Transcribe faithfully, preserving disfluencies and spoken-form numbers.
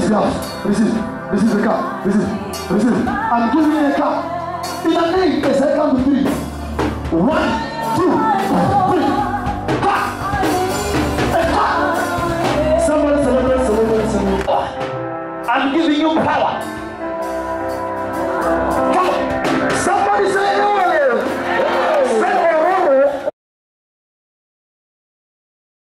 This house. Receive. This is the car. Receive. Receive. I'm giving you a car. In the name, yes, I come to three. One, two, three. Ha! Ha! Somebody celebrate, celebrate, celebrate. I'm giving you power.